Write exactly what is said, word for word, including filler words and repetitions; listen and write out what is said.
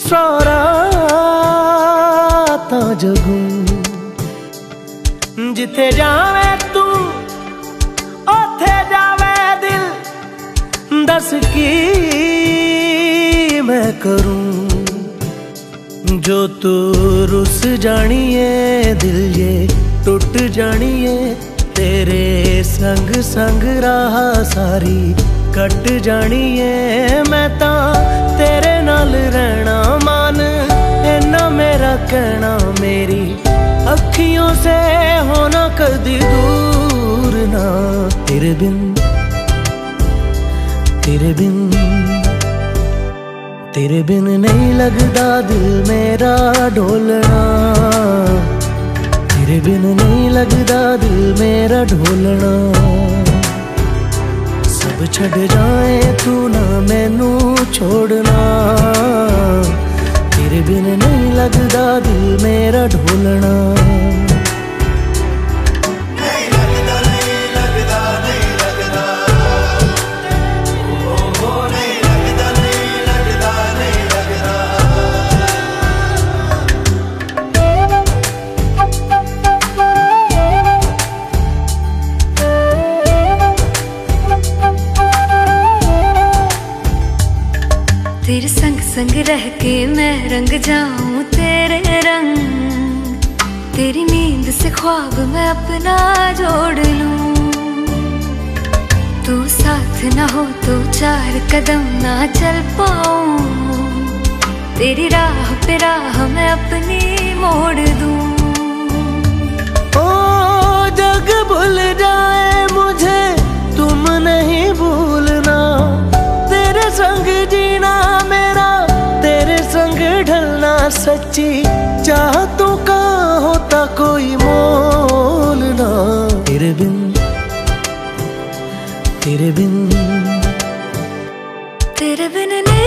सौ रातां जगूं जिथे जावे तू ओथे जावे दिल, दस की मैं करूं जो तू रुस जानिए दिल ये टुट जानिए, तेरे संग संग राह सारी कट जानिए। मैं ता तेरे नाल रहना मान इन्ना मेरा कहना, मेरी अखियों से होना कदी दूर ना। तेरे बिन तेरे बिन तेरे बिन नहीं लगदा दिल मेरा ढोलना, तेरे बिन नहीं लगदा दिल मेरा ढोलना। सब छड़ जाए तू ना मैनू छोड़ना, तेरे बिन नहीं लगदा दिल मेरा ढोलना। तेरे संग संग रह के मैं रंग जाऊं तेरे रंग, तेरी नींद से ख्वाब मैं अपना जोड़ लूं। तू साथ ना हो तो चार कदम ना चल पाऊं, तेरी राह पे राह मैं अपनी मोड़ दूं। ओ जग भूल जाए मुझे तुम नहीं भूलना, तेरे संग जीना मेरा तेरे संग ढलना। सच्ची चाहतों का होता कोई मोल ना। तेरे बिन तेरे बिन तेरे बिन नहीं